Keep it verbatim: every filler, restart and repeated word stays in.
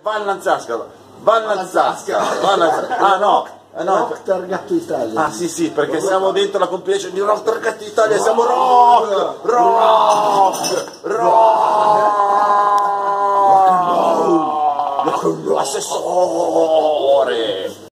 Vallanzasca, Vallanzasca, Vallanzasca. Ah no, eh, no. Rock Targato Italia. Ah sì sì, perché siamo dentro la compilation di Rock Targato Italia, siamo rock, rock, rock, assessore.